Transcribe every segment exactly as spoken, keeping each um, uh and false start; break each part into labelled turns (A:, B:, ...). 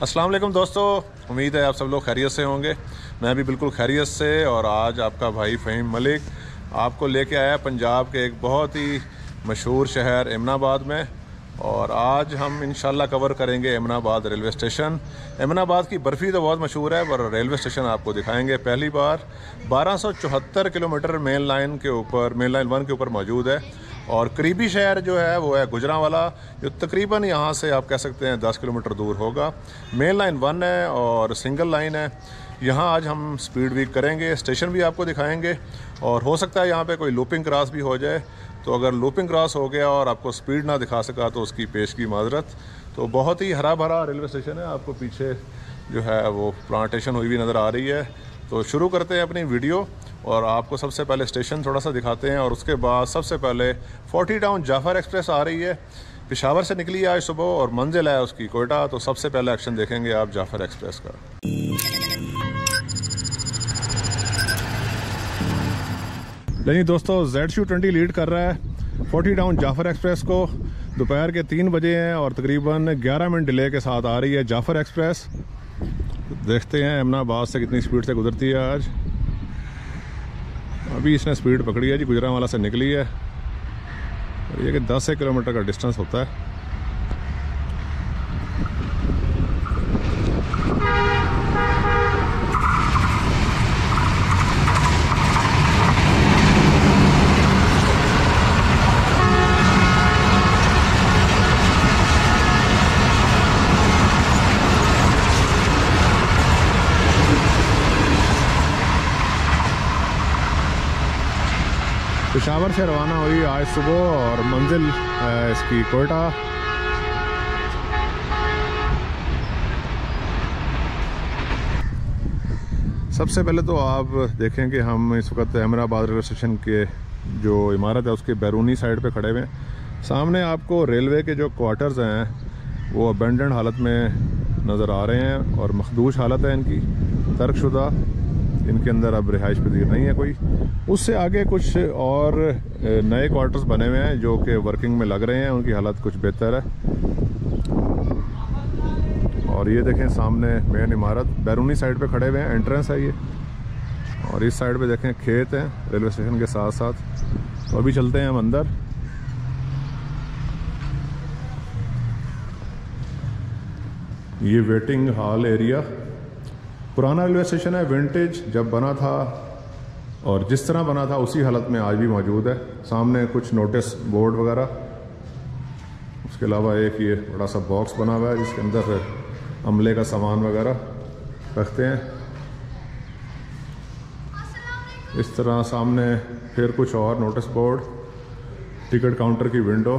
A: अस्सलाम वालेकुम दोस्तों, उम्मीद है आप सब लोग खैरियत से होंगे। मैं भी बिल्कुल खैरियत से। और आज आपका भाई फ़हीम मलिक आपको लेके आया पंजाब के एक बहुत ही मशहूर शहर एमनाबाद में। और आज हम इंशाल्लाह कवर करेंगे एमनाबाद रेलवे स्टेशन। एमनाबाद की बर्फ़ी तो बहुत मशहूर है, पर रेलवे स्टेशन आपको दिखाएंगे पहली बार। बारह सौ चौहत्तर किलोमीटर मेन लाइन के ऊपर, मेन लाइन वन के ऊपर मौजूद है। और करीबी शहर जो है वो है गुजरांवाला, जो तकरीबन यहाँ से आप कह सकते हैं दस किलोमीटर दूर होगा। मेन लाइन वन है और सिंगल लाइन है। यहाँ आज हम स्पीड वीक करेंगे, स्टेशन भी आपको दिखाएंगे। और हो सकता है यहाँ पे कोई लूपिंग क्रॉस भी हो जाए, तो अगर लूपिंग क्रॉस हो गया और आपको स्पीड ना दिखा सका तो उसकी पेश की माजरत। तो बहुत ही हरा भरा रेलवे स्टेशन है, आपको पीछे जो है वो प्लांटेशन हुई हुई नज़र आ रही है। तो शुरू करते हैं अपनी वीडियो और आपको सबसे पहले स्टेशन थोड़ा सा दिखाते हैं। और उसके बाद सबसे पहले फोर्टी टाउन जाफ़र एक्सप्रेस आ रही है, पेशावर से निकली है आज सुबह और मंजिल है उसकी कोयटा। तो सबसे पहले एक्शन देखेंगे आप जाफ़र एक्सप्रेस का। नहीं दोस्तों, जेड शू ट्वेंटी लीड कर रहा है फोर्टी टाउन जाफ़र एक्सप्रेस को। दोपहर के तीन बजे हैं और तकरीबन ग्यारह मिनट डिले के साथ आ रही है जाफ़र एक्सप्रेस। देखते हैं एमनाबाद से कितनी स्पीड से गुजरती है आज। अभी इसने स्पीड पकड़ी है जी, गुजरांवाला से निकली है। और ये कि दस एक किलोमीटर का डिस्टेंस होता है। पेशावर से रवाना हुई आज सुबह और मंजिल है इसकी कोयटा। सबसे पहले तो आप देखें कि हम इस वक्त एमनाबाद रेलवे स्टेशन के जो इमारत है उसके बैरूनी साइड पे खड़े हुए हैं। सामने आपको रेलवे के जो क्वार्टर्स हैं वो अबेंडेंड हालत में नज़र आ रहे हैं और मखदूश हालत है इनकी, तर्कशुदा। इनके अंदर अब रिहाइश पजीर नहीं है कोई। उससे आगे कुछ और नए क्वार्टर्स बने हुए हैं जो कि वर्किंग में लग रहे हैं, उनकी हालत कुछ बेहतर है। और ये देखें सामने मेन इमारत, बैरूनी साइड पे खड़े हुए हैं, एंट्रेंस है ये। और इस साइड पे देखें खेत हैं रेलवे स्टेशन के साथ साथ। तो अभी चलते हैं हम अंदर। ये वेटिंग हॉल एरिया, पुराना रेलवे स्टेशन है, विंटेज जब बना था और जिस तरह बना था उसी हालत में आज भी मौजूद है। सामने कुछ नोटिस बोर्ड वगैरह, उसके अलावा एक ये बड़ा सा बॉक्स बना हुआ है जिसके अंदर अमले का सामान वगैरह रखते हैं। इस तरह सामने फिर कुछ और नोटिस बोर्ड, टिकट काउंटर की विंडो।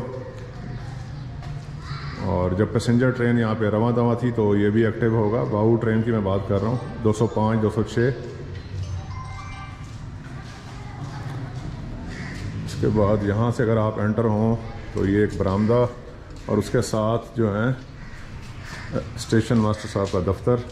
A: और जब पैसेंजर ट्रेन यहाँ पे रवां दवा थी तो ये भी एक्टिव होगा। बाहू ट्रेन की मैं बात कर रहा हूँ, दो सौ पाँच, दो सौ छः। इसके बाद यहाँ से अगर आप एंटर हों तो ये एक बरामदा और उसके साथ जो है स्टेशन मास्टर साहब का दफ्तर।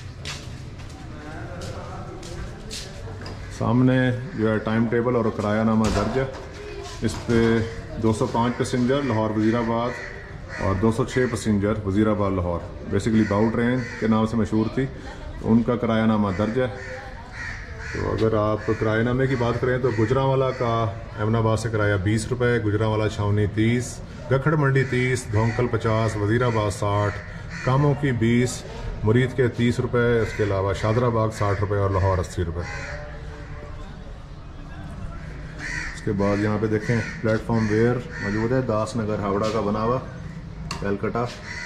A: सामने जो है टाइम टेबल और किरायानामा दर्ज है। इस पे दो सौ पाँच पैसेंजर लाहौर वज़ीराबाद और दो सौ छः passenger Wazirabad Lahore, basically Bau train के नाम से मशहूर थी, तो उनका किरायानामा दर्ज है। तो अगर आप किरायानामे की बात करें तो गुजरांवाला का एमनाबाद से किराया बीस रुपये, गुजरांवाला छावनी तीस, गखड़ मंडी तीस, धोंकल पचास, वज़ीराबाद साठ, कामों की बीस, मुरीद के तीस रुपये, इसके अलावा शादराबाग साठ रुपये और लाहौर अस्सी रुपये। इसके बाद यहाँ पे देखें प्लेटफॉर्म वेयर मौजूद है, दास नगर हावड़ा का बना हुआ, कैलकटा।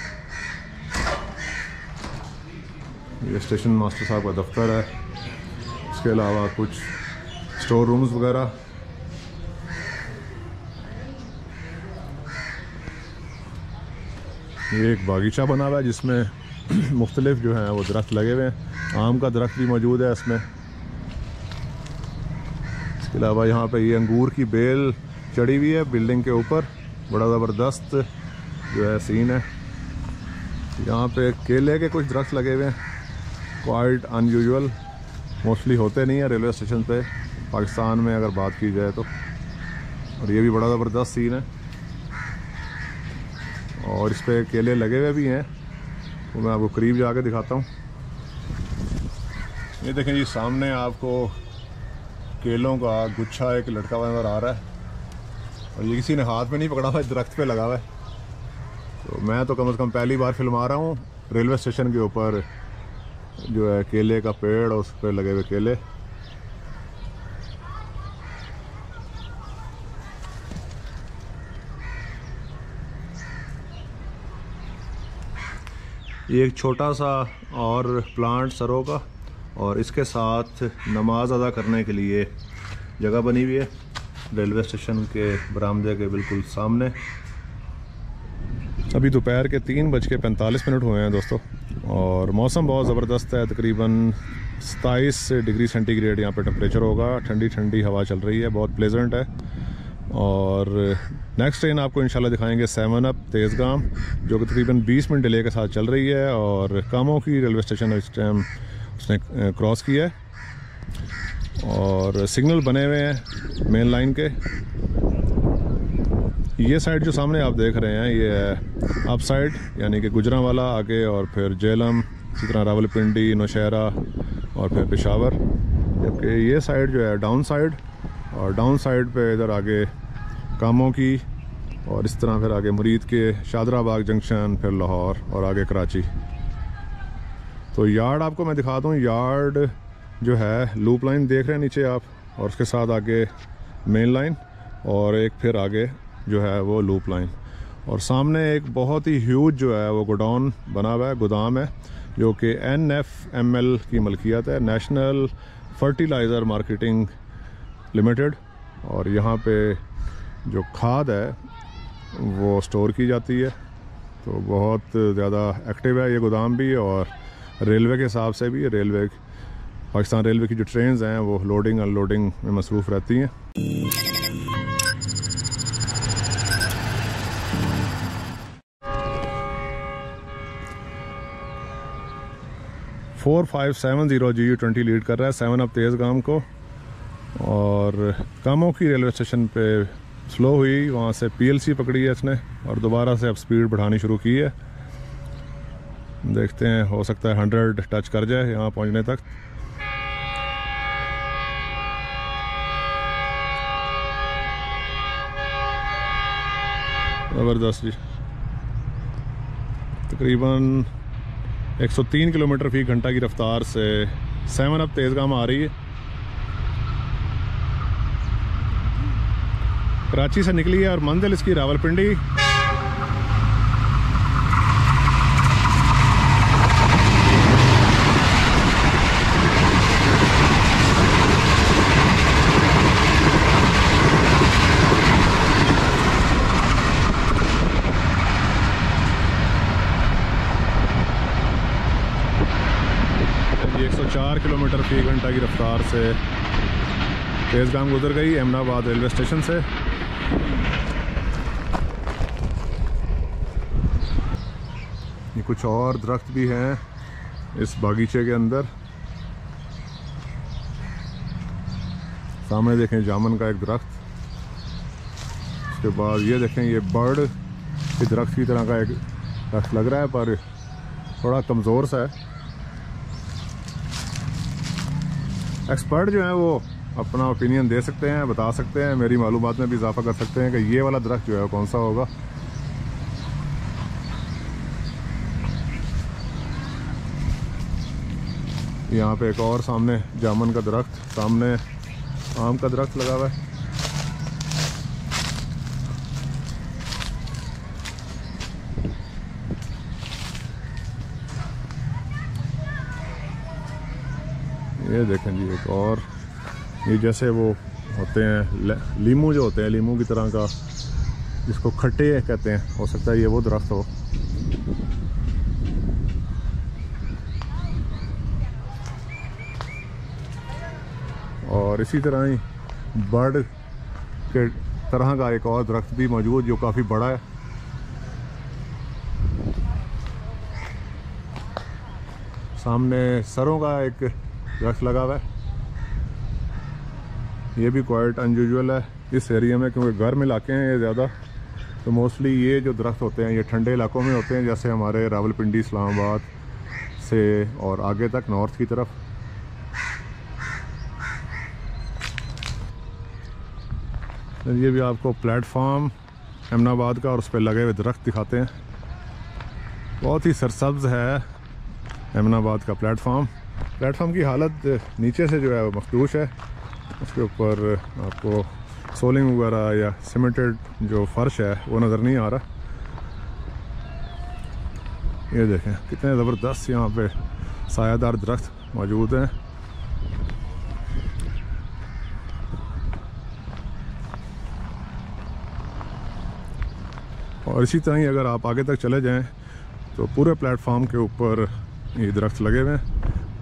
A: ये स्टेशन मास्टर साहब का दफ्तर है। इसके अलावा कुछ स्टोर रूम्स वगैरह। ये एक बागीचा बना हुआ है जिसमें मुख्तलिफ जो हैं वो दरख्त लगे हुए हैं। आम का दरख्त भी मौजूद है इसमें। इसके अलावा यहाँ पे ये अंगूर की बेल चढ़ी हुई है बिल्डिंग के ऊपर, बड़ा ज़बरदस्त जो है सीन है। यहाँ पे केले के कुछ दरख्त लगे हुए हैं, क्वाइट अनयूजुअल, मोस्टली होते नहीं है रेलवे स्टेशन पे पाकिस्तान में अगर बात की जाए तो। और ये भी बड़ा ज़बरदस्त सीन है। और इस पर केले लगे हुए भी हैं, वो मैं आपको करीब जाके दिखाता हूँ। ये देखें जी, सामने आपको केलों का गुच्छा एक लटका हुआ नज़र आ रहा है, और ये किसी ने हाथ में नहीं पकड़ा हुआ है, दरख्त पे लगा हुआ है। तो मैं तो कम से कम पहली बार फिल्मा रहा हूँ रेलवे स्टेशन के ऊपर जो है केले का पेड़ और उस पर लगे हुए केले। ये एक छोटा सा और प्लांट सरों का, और इसके साथ नमाज अदा करने के लिए जगह बनी हुई है रेलवे स्टेशन के बरामदे के बिल्कुल सामने। अभी दोपहर के तीन बज के पैंतालीस मिनट हुए हैं दोस्तों, और मौसम बहुत ज़बरदस्त है। तकरीबन सताईस डिग्री सेंटीग्रेड यहाँ पे टेम्परेचर होगा, ठंडी ठंडी हवा चल रही है, बहुत प्लेजेंट है। और नेक्स्ट ट्रेन आपको इंशाल्लाह दिखाएंगे सेवन अप तेज़गाम, जो कि तकरीबन बीस मिनट डिले के साथ चल रही है, और कामों की रेलवे स्टेशन इस टाइम उसने क्रॉस किया है, और सिग्नल बने हुए हैं मेन लाइन के। ये साइड जो सामने आप देख रहे हैं ये है अप साइड, यानी कि गुजरांवाला आगे, और फिर जेलम, इसी तरह रावलपिंडी, नौशहरा और फिर पेशावर। जबकि ये साइड जो है डाउन साइड, और डाउन साइड पे इधर आगे कामों की, और इस तरह फिर आगे मुरीद के शादराबाग जंक्शन, फिर लाहौर और आगे कराची। तो यार्ड आपको मैं दिखा दूँ, यार्ड जो है लूप लाइन देख रहे हैं नीचे आप, और उसके साथ आगे मेन लाइन, और एक फिर आगे जो है वो लूप लाइन, और सामने एक बहुत ही ह्यूज जो है वो गोडाउन बना हुआ है, गोदाम है, जो कि एन एफ एम एल की मलकियत है, नेशनल फर्टिलाइज़र मार्केटिंग लिमिटेड। और यहाँ पे जो खाद है वो स्टोर की जाती है। तो बहुत ज़्यादा एक्टिव है ये गोदाम भी, और रेलवे के हिसाब से भी। रेलवे पाकिस्तान रेलवे की जो ट्रेन्स हैं वो लोडिंग अनलोडिंग में मसरूफ़ रहती हैं। Four five seven zero G U twenty lead कर रहा है सेवन अप तेज़गाम को, और कामों की रेलवे स्टेशन पे स्लो हुई, वहाँ से पीएलसी पकड़ी है इसने, और दोबारा से अब स्पीड बढ़ानी शुरू की है। देखते हैं, हो सकता है हंड्रेड टच कर जाए यहाँ पहुँचने तक। ज़बरदस्त जी, तकरीबन एक सौ तीन किलोमीटर फी घंटा की रफ्तार से सेवन अप तेज़गाम आ रही है। कराची से निकली है और मंजिल इसकी रावलपिंडी। एक सौ चार किलोमीटर फी घंटा की रफ्तार से तेज़गाम गुजर गई एमनाबाद रेलवे स्टेशन से। ये कुछ और दरख्त भी हैं इस बागीचे के अंदर। सामने देखें जामुन का एक दरख्त, उसके बाद ये देखें ये बर्ड के दरख्त की तरह का एक दरख्त लग रहा है, पर थोड़ा कमज़ोर सा है। एक्सपर्ट जो हैं वो अपना ओपिनियन दे सकते हैं, बता सकते हैं, मेरी मालूमात में भी इजाफा कर सकते हैं कि ये वाला दरख्त जो है कौन सा होगा। यहाँ पे एक और सामने जामुन का दरख्त, सामने आम का दरख्त लगा हुआ है। ये देखें जी एक और, ये जैसे वो होते हैं लीमू जो होते हैं, लीमू की तरह का, जिसको खट्टे कहते हैं, हो सकता है ये वो दरख्त हो। और इसी तरह ही बर्ड के तरह का एक और दरख्त भी मौजूद जो काफ़ी बड़ा है। सामने सरों का एक दरख्त लगा हुआ है, ये भी क्वाइट अनयूजुअल है इस एरिया में, क्योंकि गर्म इलाके हैं ये ज़्यादा, तो मोस्टली ये जो दरख्त होते हैं ये ठंडे इलाकों में होते हैं, जैसे हमारे रावलपिंडी, इस्लामाबाद से और आगे तक नॉर्थ की तरफ। ये भी आपको प्लेटफॉर्म एमनाबाद का और उस पर लगे हुए दरख्त दिखाते हैं। बहुत ही सरसब्ज है एमनाबाद का प्लेटफॉर्म। प्लेटफॉर्म की हालत नीचे से जो है वो मखदूश है, उसके ऊपर आपको सोलिंग वगैरह या सीमेंटेड जो फर्श है वो नज़र नहीं आ रहा। ये देखें कितने ज़बरदस्त यहाँ पे सायादार दरख्त मौजूद हैं। और इसी तरह ही अगर आप आगे तक चले जाएं तो पूरे प्लेटफॉर्म के ऊपर ये दरख्त लगे हुए हैं।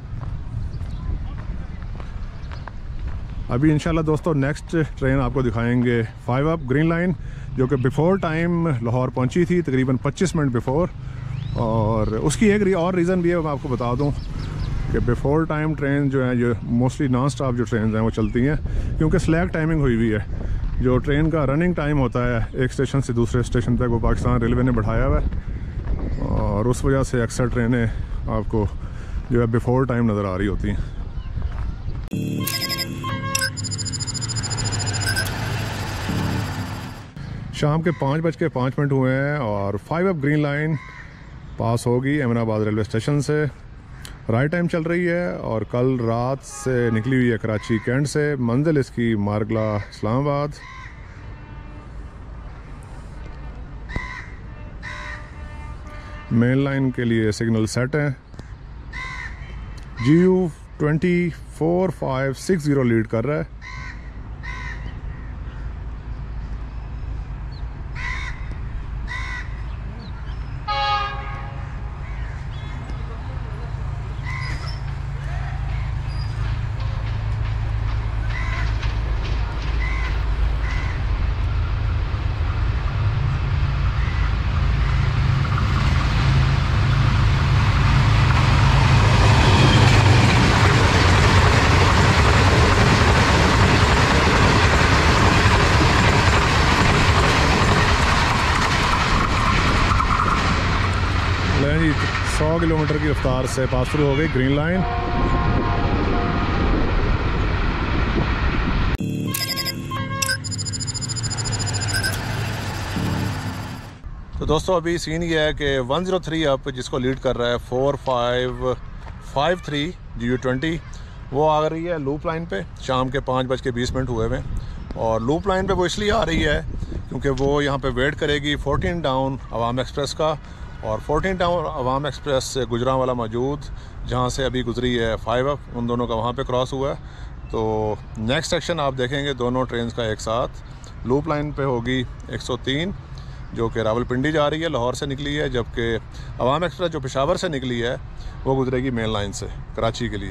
A: अभी इंशाल्लाह दोस्तों नेक्स्ट ट्रेन आपको दिखाएंगे फाइव अप ग्रीन लाइन, जो कि बिफ़ोर टाइम लाहौर पहुंची थी, तकरीबन पच्चीस मिनट बिफ़ोर। और उसकी एक और रीज़न भी है, मैं आपको बता दूं कि बिफ़ोर टाइम ट्रेन जो है, जो मोस्टली नॉन स्टॉप जो ट्रेन हैं वो चलती हैं, क्योंकि स्लैग टाइमिंग हुई हुई है। जो ट्रेन का रनिंग टाइम होता है एक स्टेशन से दूसरे स्टेशन तक, वो पाकिस्तान रेलवे ने बढ़ाया हुआ है, और उस वजह से अक्सर ट्रेनें आपको जो है बिफ़ोर टाइम नज़र आ रही होती हैं। शाम के पाँच बज के पाँच मिनट हुए हैं और five up green line pass होगी एमनाबाद रेलवे स्टेशन से। राइट टाइम चल रही है और कल रात से निकली हुई है कराची कैंट से। मंजिल इसकी मारगला इस्लामाबाद। मेन लाइन के लिए सिग्नल सेट है। G U twenty four five six zero lead कर रहा है। सौ किलोमीटर की रफ्तार से पास थ्रू हो गई ग्रीन लाइन। तो दोस्तों अभी सीन ये है कि वन ज़ीरो थ्री अप जिसको लीड कर रहा है four five five three G U twenty, वो आ रही है लूप लाइन पे। शाम के पाँच बज के बीस मिनट हुए हुए, और लूप लाइन पे वो इसलिए आ रही है क्योंकि वो यहाँ पे वेट करेगी फोर्टीन डाउन अवाम एक्सप्रेस का, और फोर्टीन टाउन अवाम एक्सप्रेस से गुजरांवाला मौजूद, जहाँ से अभी गुजरी है फाइव अप, उन दोनों का वहाँ पे क्रॉस हुआ है। तो नेक्स्ट सेक्शन आप देखेंगे दोनों ट्रेन का एक साथ। लूप लाइन पे होगी एक सौ तीन जो कि रावलपिंडी जा रही है, लाहौर से निकली है, जबकि अवाम एक्सप्रेस जो पेशावर से निकली है वो गुजरेगी मेन लाइन से कराची के लिए।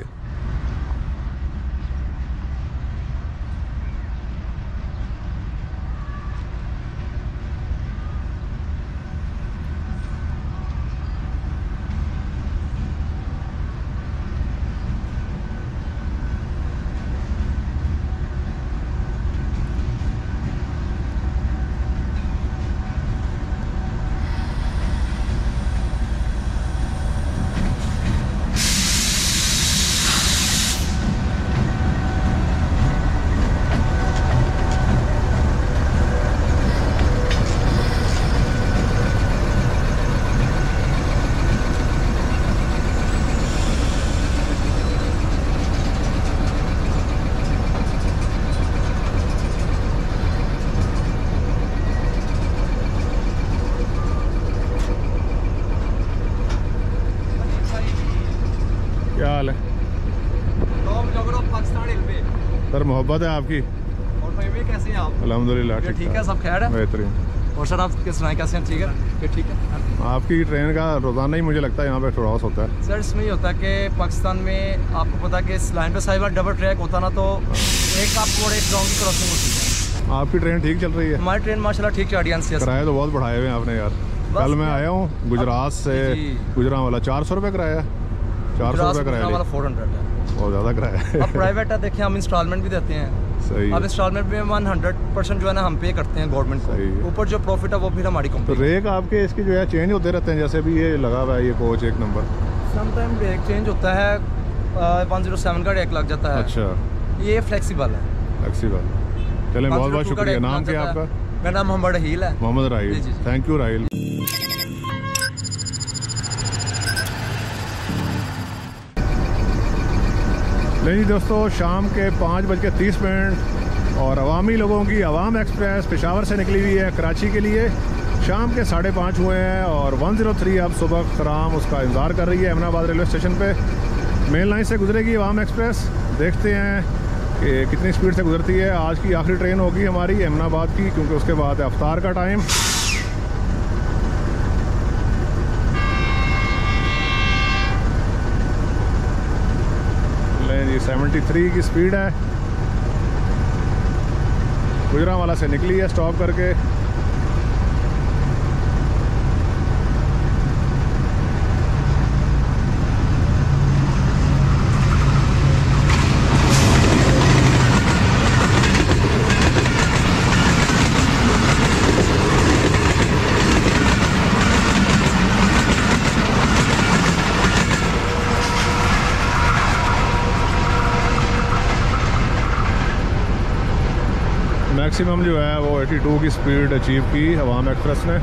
A: क्या हाल है सर? मोहब्बत है आपकी।
B: और भाई भाई कैसे हैं आप?
A: अल्हम्दुलिल्लाह
B: ठीक है, सब खैर है,
A: बेहतरीन।
B: और सर आप किस सुनाएं, कैसे हैं? ठीक है, फिर ठीक है।
A: आपकी ट्रेन का रोज़ाना ही मुझे लगता है यहाँ पे क्रॉस होता है
B: सर। इसमें ये होता है कि पाकिस्तान में आपको पता है कि इस लाइन पे सारी बार डबल ट्रैक होता ना, तो एक आप मोड़ एक ग्राउंड की क्रॉसिंग होती है।
A: आपकी ट्रेन ठीक चल रही है?
B: हमारी ट्रेन माशाल्लाह ठीक चल रही है।
A: किराए तो बहुत बढ़ाए हुए हैं आपने यार। कल मैं आया हूँ गुजरात से गुजरांवाला, चार सौ रुपये किराया, चार सौ रुपये किराया वाला फोर हंड्रेड है, बहुत ज़्यादा किराया है।
B: अब प्राइवेट है, देखिए हम इंस्टॉलमेंट भी देते हैं,
A: सही
B: अब इंस्टॉलमेंट में वन हंड्रेड परसेंट जो है ना हम पे करते हैं गवर्नमेंट को, ऊपर जो प्रॉफिट है वो फिर हमारी
A: तो
B: कंपनी।
A: रेक आपके इसके जो है चेंज होते रहते हैं, जैसे भी ये लगा हुआ है ये कोच एक नंबर,
B: समटाइम रेक चेंज होता है, वन जीरो सेवन का रेक लग जाता है।
A: अच्छा,
B: ये फ्लेक्सिबल है।
A: फ्लेक्सिबल। चलें, बहुत बहुत शुक्रिया। नाम क्या आपका?
B: मेरा नाम मोहम्मद राहील है।
A: Mohammad Raheel, thank you Raheel. नहीं जी दोस्तों, शाम के पाँच बज के तीस मिनट और अवामी लोगों की अवाम एक्सप्रेस पेशावर से निकली हुई है कराची के लिए। शाम के साढ़े पाँच हुए हैं और वन ज़ीरो थ्री अब सुबह खराम उसका इंतज़ार कर रही है एमनाबाद रेलवे स्टेशन पे। मेन लाइन से गुजरेगी अवाम एक्सप्रेस, देखते हैं कि कितनी स्पीड से गुजरती है। आज की आखिरी ट्रेन होगी हमारी एमनाबाद की, क्योंकि उसके बाद है अफ्तार का टाइम। लें जी, सेवेंटी थ्री की स्पीड है। गुजरांवाला से निकली है स्टॉप करके। मैक्सिमम जो है वो बयासी की स्पीड अचीव की अवाम एक्सप्रेस ने।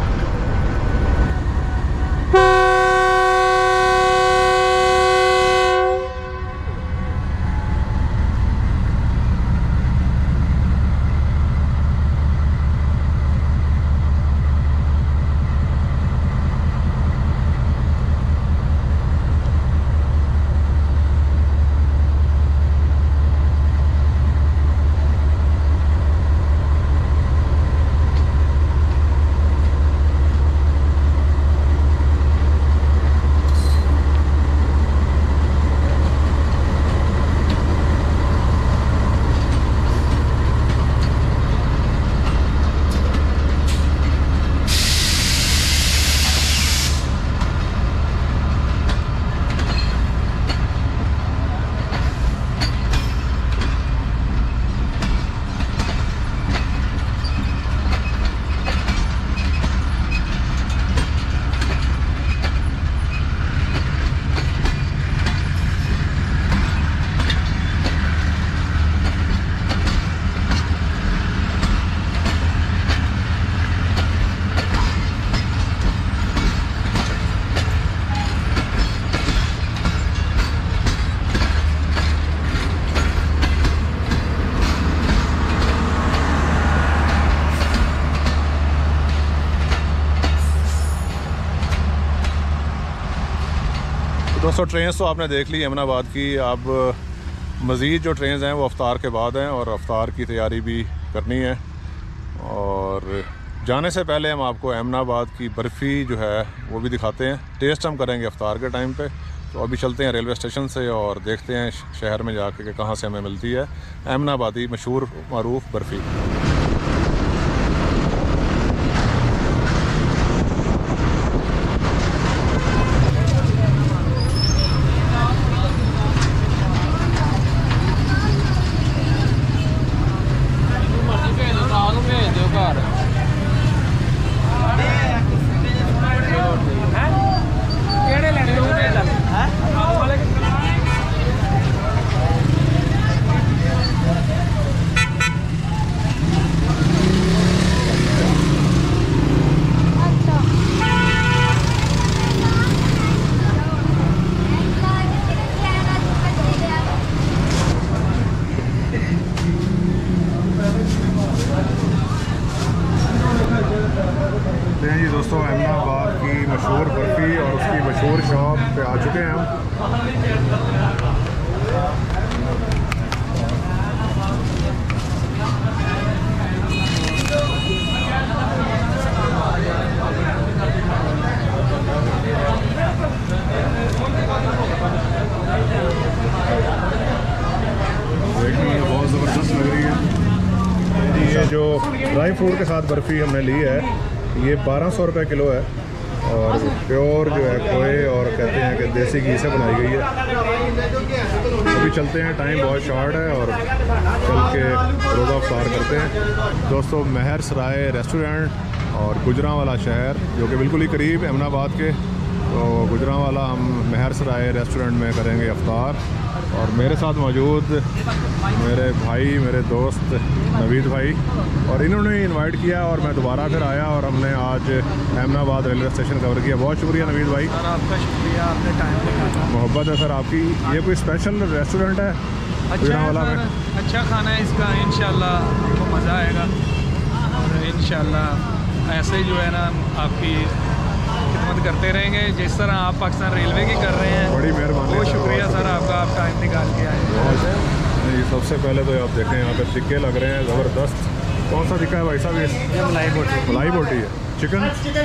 A: दोस्तों ट्रेन तो आपने देख ली एमनाबाद की। अब मज़ीद जो ट्रेन हैं वो अफ्तार के बाद हैं और अफ्तार की तैयारी भी करनी है। और जाने से पहले हम आपको एमनाबाद की बर्फ़ी जो है वो भी दिखाते हैं, टेस्ट हम करेंगे अफ्तार के टाइम पे। तो अभी चलते हैं रेलवे स्टेशन से और देखते हैं शहर में जाके कि कहाँ से हमें मिलती है एमनाबादी मशहूर मरूफ बर्फ़ी। जी दोस्तों, एमनाबाद की मशहूर बर्फ़ी और उसकी मशहूर शॉप पे आ चुके हैं हम। देखिए ये बहुत ज़बरदस्त लग रही है जी। ये जो ड्राई फ्रूट के साथ बर्फ़ी हमने ली है ये बारह सौ रुपये किलो है और प्योर जो है खोए और कहते हैं कि देसी घी से बनाई गई है। अभी चलते हैं, टाइम बहुत शॉर्ट है और चल के रोज़ा अफ्तार करते हैं। दोस्तों महर सराय रेस्टोरेंट और गुजरांवाला शहर जो कि बिल्कुल ही करीब अहमदाबाद के, तो गुजरांवाला हम महर सराय रेस्टोरेंट में करेंगे अफ्तार। और मेरे साथ मौजूद मेरे भाई, मेरे दोस्त नवीद भाई, और इन्होंने ही इनवाइट किया और मैं दोबारा फिर आया और हमने आज अहमदाबाद रेलवे स्टेशन कवर किया। बहुत शुक्रिया नवीद भाई।
B: सर आपका शुक्रिया, आपने टाइम निकाला।
A: मोहब्बत है सर आपकी। ये कोई स्पेशल रेस्टोरेंट है
C: अच्छा है सर, अच्छा खाना है इसका, इंशाल्लाह आपको मज़ा आएगा और इंशाल्लाह ऐसे ही जो है ना आपकी खिदमत करते रहेंगे जिस तरह आप पाकिस्तान रेलवे की कर रहे हैं।
A: बड़ी मेहरबानी,
C: बहुत शुक्रिया सर आपका, आप टाइम निकाल के आए।
A: ये सबसे पहले तो आप देखें यहाँ पे टिक्के लग रहे हैं ज़बरदस्त। कौन सा टिक्का है भाई साहब? ये
B: मलाई बोटी,
A: मलाई बोटी है। चिकन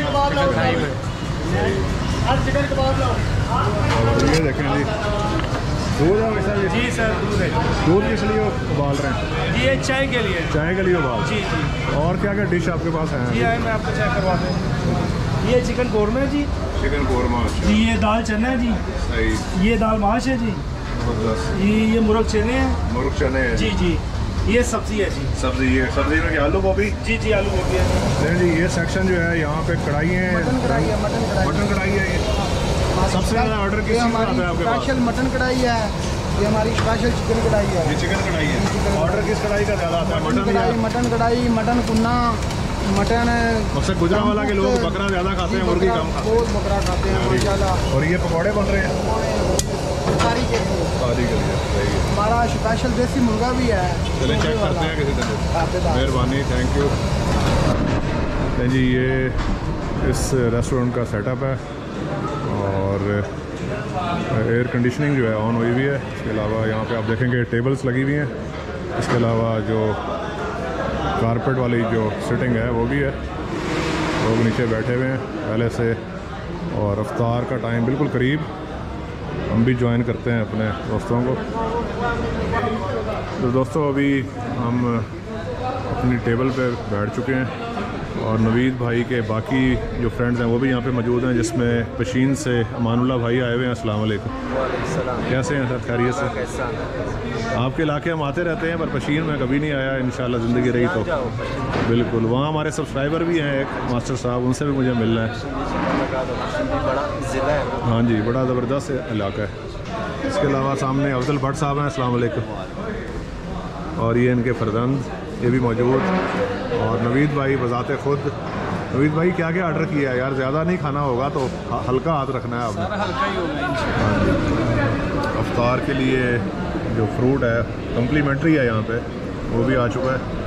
A: और ये देखें जी, दूध है भाई साहब?
C: जी सर दूध है।
A: दूध किस लिए उबाल रहे हैं?
C: ये चाय के लिए।
A: चाय के लिए उबाल।
C: जी जी।
A: और क्या क्या डिश आपके पास है?
C: ये है, मैं आपको चेक करवा दूँ। ये चिकन कौरमा है जी।
A: चिकन कौरमा
C: जी, ये दाल चना है जी।
A: सही।
C: ये दाल माश है जी। ये ये मुर्ग चने हैं।
A: मुर्ग चने हैं
C: जी जी। ये सब्जी है जी।
A: सब्जी है। सब्जी में क्या आलू गोभी?
C: जी जी आलू गोभी है।
A: नहीं जी, ये सेक्शन जो है यहाँ पे कढ़ाई है,
B: मटन कढ़ाई है। मटन कढ़ाई
A: मटन कढ़ाई है। ये सबसे ज़्यादा ऑर्डर किस चीज़ का आता है आपके पास?
B: स्पेशल मटन कढ़ाई है। ये हमारी स्पेशल चिकन कढ़ाई है।
A: ये चिकन कढ़ाई है। ऑर्डर किस कढ़ाई का ज़्यादा आता है?
B: मटन कढ़ाई, मटन कढ़ाई, मटन कुन्ना, मटन।
A: अक्सर गुजरांवाला के लोग बकरा ज़्यादा खाते हैं, मुर्गी कम खाते हैं।
B: बहुत बकरा खाते हैं माशाल्लाह।
A: और ये पकौड़े बन रहे हैं
B: सारी के लिए।
A: शादी के लिए। सही है।
B: हमारा स्पेशल देसी मुर्गा भी है।
A: चलिए चेक करते हैं किसी दिन। मेहरबानी, थैंक यू। नहीं जी, ये इस रेस्टोरेंट का सेटअप है और एयर कंडीशनिंग जो है ऑन हुई हुई है। इसके अलावा यहाँ पे आप देखेंगे टेबल्स लगी हुई हैं। इसके अलावा जो कारपेट वाली जो सिटिंग है वो भी है। लोग नीचे बैठे हुए हैं पहले से और अफ्तार का टाइम बिल्कुल करीब। हम भी ज्वाइन करते हैं अपने दोस्तों को। तो दोस्तों अभी हम अपनी टेबल पे बैठ चुके हैं और नवीद भाई के बाकी जो फ्रेंड्स हैं वो भी यहाँ पे मौजूद हैं, जिसमें पशीन से अमानुल्लाह भाई आए हुए हैं। अस्सलाम वालेकुम। कैसे हैं सर? खैरियत से? आपके इलाके हम आते रहते हैं पर पशीन में कभी नहीं आया। इंशाल्लाह ज़िंदगी रही तो बिल्कुल। वहाँ हमारे सब्सक्राइबर भी हैं एक मास्टर साहब, उनसे भी मुझे मिलना है। हाँ जी, बड़ा ज़बरदस्त इलाका है। इसके अलावा सामने अफजल भट्ट साहब हैं। अस्सलाम वालेकुम। और ये इनके फर्जंद ये भी मौजूद। और नवीद भाई बजाते खुद। नवीद भाई क्या क्या ऑर्डर किया है यार? ज़्यादा नहीं खाना होगा तो हल्का हाथ रखना है आपने।
C: हल्का ही होगा।
A: अफ्तार के लिए जो फ्रूट है कम्प्लीमेंट्री है यहाँ पे, वो भी आ चुका है।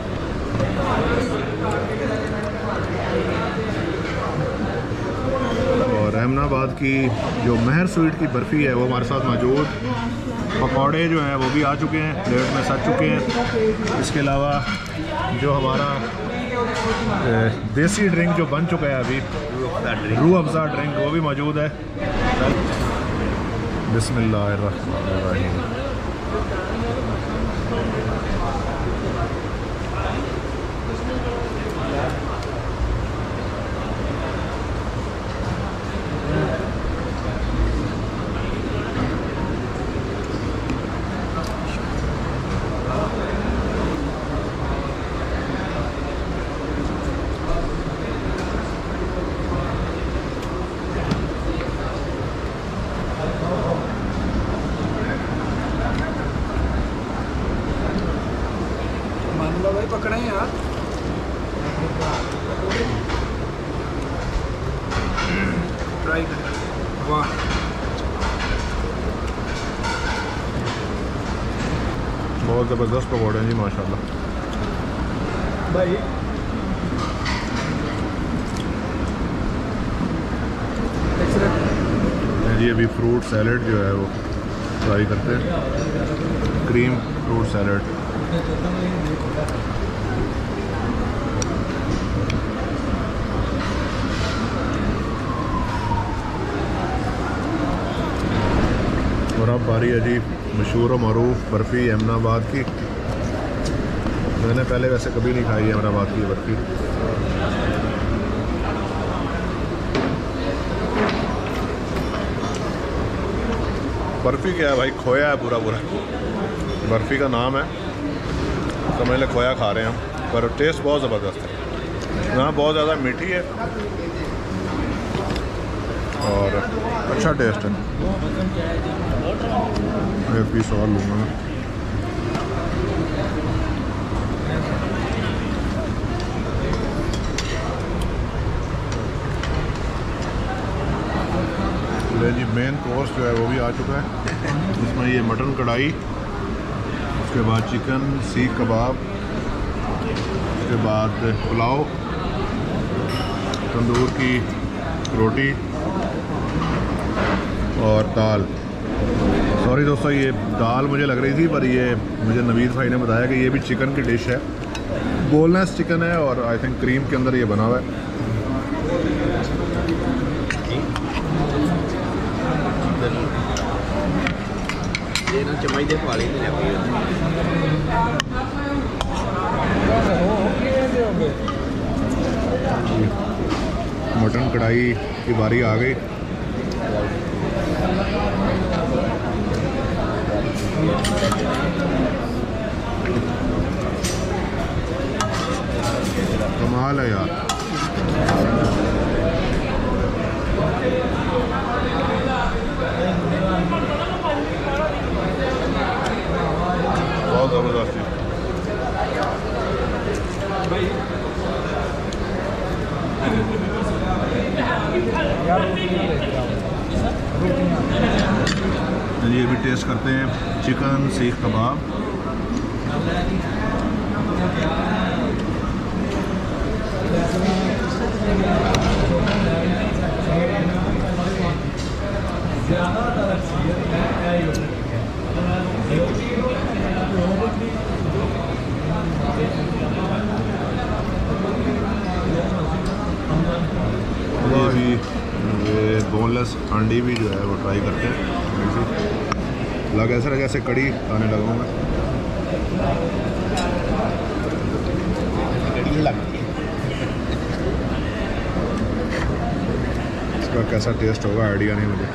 A: और अहमदाबाद की जो महर स्वीट की बर्फ़ी है वो हमारे साथ मौजूद। पकौड़े जो हैं वो भी आ चुके हैं, प्लेट में सज चुके हैं। इसके अलावा जो हमारा देसी ड्रिंक जो बन चुका है अभी, रूह अफ़ज़ा ड्रिंक, वो भी मौजूद है। बिस्मिल्लाहिर्रहमानिर्रहीम।
C: भाई पकड़े हैं यार। ट्राई कर। वाह,
A: बहुत ज़बरदस्त पकौड़े हैं जी माशाल्लाह।
C: भाई
A: जी अभी फ्रूट सैलड जो है वो ट्राई करते हैं। Cream fruit salad. और अब बारी है जी मशहूर और मरूफ बर्फ़ी अहमदाबाद की। मैंने पहले वैसे कभी नहीं खाई है अहमदाबाद की बर्फ़ी। बर्फ़ी क्या है भाई, खोया है पूरा पूरा। बर्फ़ी का नाम है, समझ ले खोया खा रहे हैं हम, पर टेस्ट बहुत ज़बरदस्त है। यहाँ बहुत ज़्यादा मीठी है और अच्छा टेस्ट है। एक पीस और लूँगा मैं। ले जी, मेन कोर्स जो है वो भी आ चुका है। इसमें ये मटन कढ़ाई, उसके बाद चिकन सीख कबाब, उसके बाद पुलाव, तंदूर की रोटी और दाल। सॉरी दोस्तों, ये दाल मुझे लग रही थी, पर ये मुझे नवीद भाई ने बताया कि ये भी चिकन की डिश है। बोनलेस चिकन है और आई थिंक क्रीम के अंदर ये बना हुआ है।
D: ये ना चम्मच दे पा ली
A: मटन कढ़ाई की बारी आ गई। कमाल है यार। बहुत ज़बरदस्त है। ये भी टेस्ट करते हैं चिकन सीख कबाब। ये भी ये बोनलेस हांडी भी जो है वो ट्राई करते हैं। लग ऐसा लगा जैसे कड़ी आने लगा मैं। इसका कैसा टेस्ट होगा आइडिया नहीं मुझे।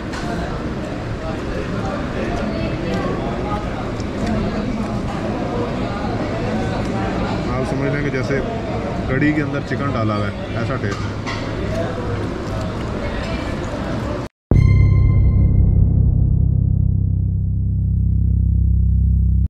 A: आप समझ लें कि जैसे कड़ी के अंदर चिकन डाला हुआ है, ऐसा टेस्ट है।